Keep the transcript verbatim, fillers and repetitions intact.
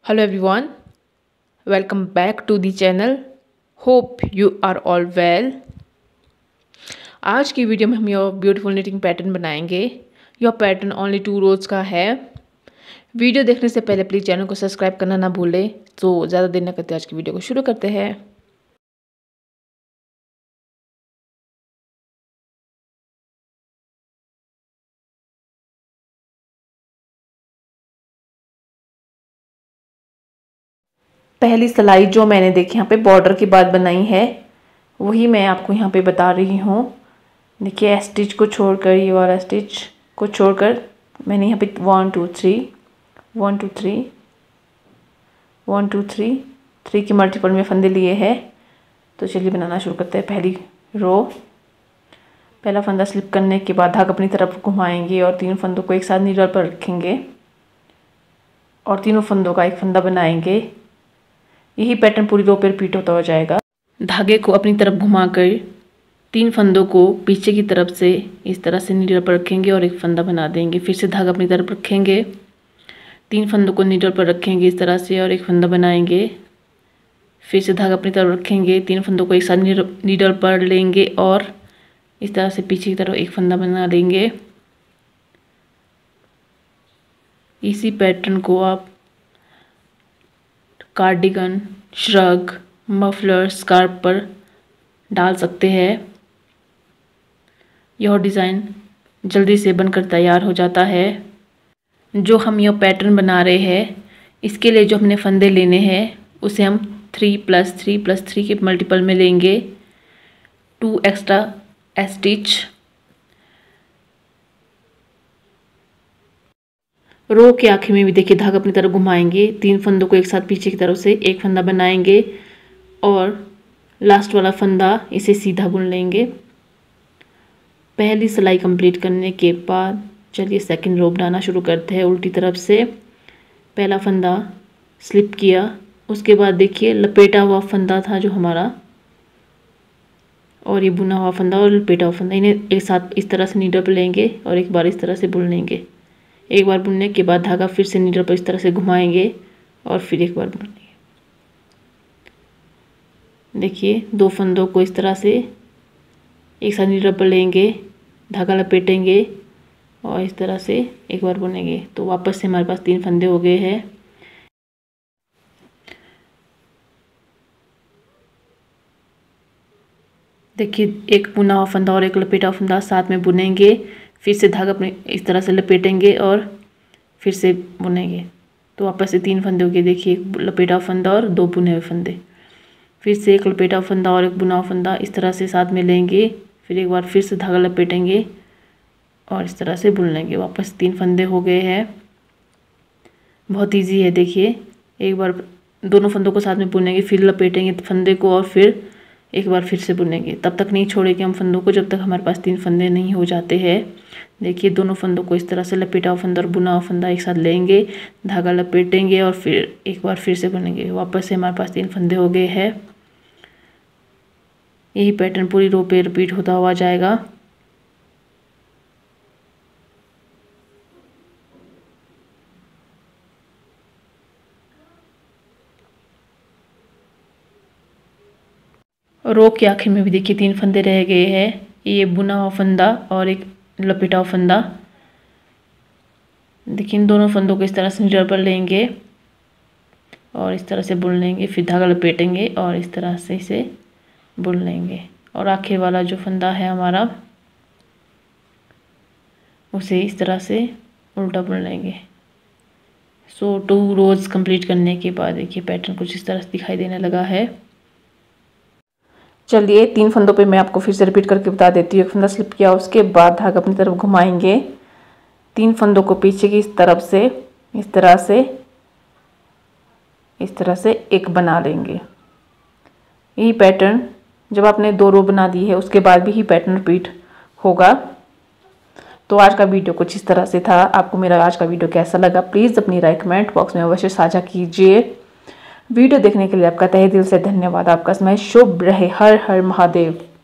Hello everyone, welcome back to the channel. Hope you are all well. आज की video में हम your beautiful knitting pattern बनाएंगे। यह पैटर्न ओनली टू रोज का है। वीडियो देखने से पहले प्लीज़ चैनल को सब्सक्राइब करना ना भूलें। तो ज़्यादा देर न करते आज की वीडियो को शुरू करते हैं। पहली सिलाई जो मैंने देखी यहाँ पे बॉर्डर के बाद बनाई है वही मैं आपको यहाँ पे बता रही हूँ। देखिए स्टिच को छोड़कर, ये वाला स्टिच को छोड़कर मैंने यहाँ पे one two three one two three one two three three के मल्टीपल में फंदे लिए हैं। तो चलिए बनाना शुरू करते हैं। पहली रो, पहला फंदा स्लिप करने के बाद धागा अपनी तरफ घुमाएंगे और तीन फंदों को एक साथ नीडल पर रखेंगे और तीनों फंदों का एक फंदा बनाएंगे। यही पैटर्न पूरी रो पर रिपीट होता हो जाएगा। धागे को अपनी तरफ घुमाकर तीन फंदों को पीछे की तरफ से इस तरह से नीडल पर रखेंगे और एक फंदा बना देंगे। फिर से धागा अपनी तरफ रखेंगे, तीन फंदों को नीडल पर रखेंगे इस तरह से और एक फंदा बनाएंगे। फिर से धागा अपनी तरफ रखेंगे, तीन फंदों को एक साथ नीडल पर लेंगे और इस तरह से पीछे की तरफ एक फंदा बना लेंगे। इसी पैटर्न को आप कार्डिगन, श्रग, मफलर, स्कार्फ पर डाल सकते हैं। यह डिज़ाइन जल्दी से बनकर तैयार हो जाता है। जो हम यह पैटर्न बना रहे हैं इसके लिए जो हमने फंदे लेने हैं उसे हम three plus three plus three के मल्टीपल में लेंगे। To extra stitch. रो के आखिर में भी देखिए धागा अपनी तरफ घुमाएंगे, तीन फंदों को एक साथ पीछे की तरफ से एक फंदा बनाएंगे और लास्ट वाला फंदा इसे सीधा बुन लेंगे। पहली सिलाई कंप्लीट करने के बाद चलिए सेकंड रो बनाना शुरू करते हैं। उल्टी तरफ से पहला फंदा स्लिप किया, उसके बाद देखिए लपेटा हुआ फंदा था जो हमारा, और ये बुना हुआ फंदा और लपेटा हुआ फंदा, इन्हें एक साथ इस तरह से नीडल पर लेंगे और एक बार इस तरह से बुन लेंगे। एक बार बुनने के बाद धागा फिर से नीडल पर इस तरह से घुमाएंगे और फिर एक बार बुन लेंगे। देखिए दो फंदों को इस तरह से एक साथ नीडल पर लेंगे, धागा लपेटेंगे और इस तरह से एक बार बुनेंगे। तो वापस से हमारे पास तीन फंदे हो गए हैं। देखिए एक बुना हुआ फंदा और एक लपेटा हुआ फंदा साथ में बुनेंगे, फिर से धागा अपने इस तरह से लपेटेंगे और फिर से बुनेंगे। तो वापस से तीन फंदे हो गए। देखिए एक लपेटा हुआ फंदा और दो बुने हुए फंदे, फिर से एक लपेटा हुआ फंदा और एक बुना हुआ फंदा इस तरह से साथ में लेंगे, फिर एक बार फिर से धागा लपेटेंगे और इस तरह से बुन लेंगे। वापस तीन फंदे हो गए हैं। बहुत इजी है। देखिए एक बार दोनों फंदों को साथ में बुनेंगे, फिर लपेटेंगे फंदे को और फिर एक बार फिर से बुनेंगे। तब तक नहीं छोड़ेंगे हम फंदों को जब तक हमारे पास तीन फंदे नहीं हो जाते हैं। देखिए दोनों फंदों को इस तरह से लपेटा हुआ फंदा और बुना हुआ फंदा एक साथ लेंगे, धागा लपेटेंगे और फिर एक बार फिर से बुनेंगे। वापस से हमारे पास तीन फंदे हो गए हैं। यही पैटर्न पूरी रो पे रिपीट होता हुआ जाएगा। रो के आखिर में भी देखिए तीन फंदे रह गए हैं। ये बुना हुआ फंदा और एक लपेटा हुआ फंदा। देखिए इन दोनों फंदों को इस तरह से नीडल पर लेंगे और इस तरह से बुन लेंगे, फिर धागा लपेटेंगे और इस तरह से इसे बुन लेंगे और आखिर वाला जो फंदा है हमारा उसे इस तरह से उल्टा बुन लेंगे। सो टू रोज कंप्लीट करने के बाद देखिए पैटर्न कुछ इस तरह से दिखाई देने लगा है। चलिए तीन फंदों पे मैं आपको फिर से रिपीट करके बता देती हूँ। एक फंदा स्लिप किया, उसके बाद धागा अपनी तरफ घुमाएंगे, तीन फंदों को पीछे की तरफ से इस तरह से इस तरह से एक बना लेंगे। यही पैटर्न जब आपने दो रो बना दी है उसके बाद भी ही पैटर्न रिपीट होगा। तो आज का वीडियो कुछ इस तरह से था। आपको मेरा आज का वीडियो कैसा लगा प्लीज़ अपनी राय कमेंट बॉक्स में अवश्य साझा कीजिए। वीडियो देखने के लिए आपका तहे दिल से धन्यवाद। आपका समय शुभ रहे। हर हर महादेव।